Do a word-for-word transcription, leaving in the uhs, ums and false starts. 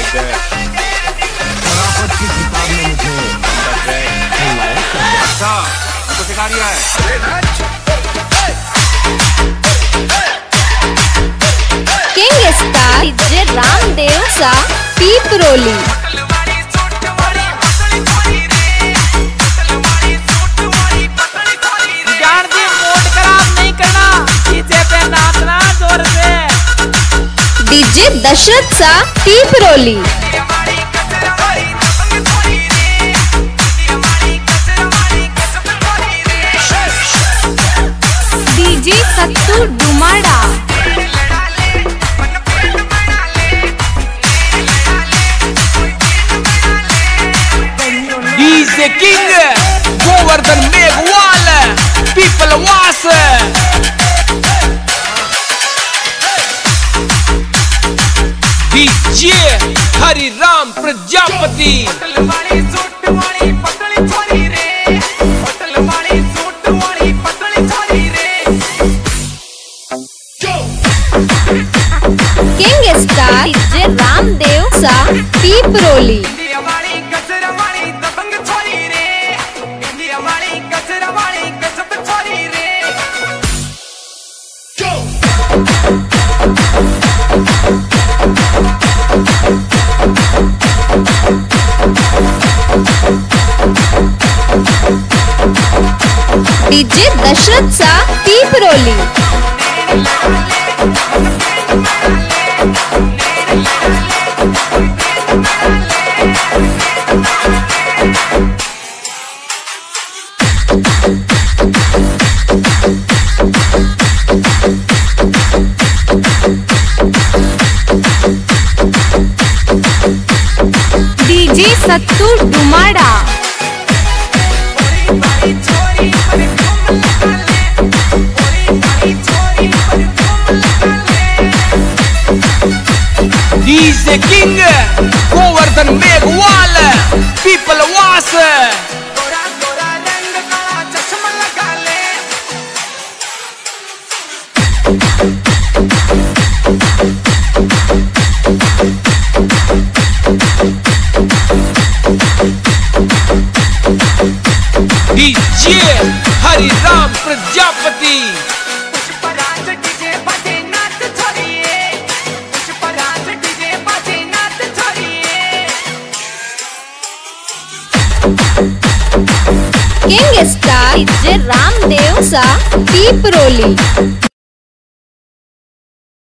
की किताब में मुझे अच्छा तो सिखा दिया है। किंग स्टार डीजे रामदेव सा पीपरोली। डीजे दशरथ सा Piproli. DJ Sattu Dumada. DJ king Govardhan Meghwal Pipalwas. DJ Hariram Prajapati. King star DJ Ramdev सा पीपरोली। डीजे दशरथ सा Piproli. DJ Sattu Dumada. DJ king Govardhan Meghwal Pipalwas. DJ Hariram Prajapati. King star DJ Ramdev सा पीपरोली।